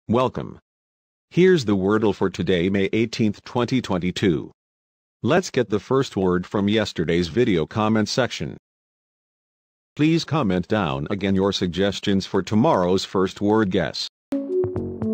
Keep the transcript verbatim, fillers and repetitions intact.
Welcome. Here's the Wordle for today, May eighteenth, twenty twenty-two. Let's get the first word from yesterday's video comment section. Please comment down again your suggestions for tomorrow's first word guess.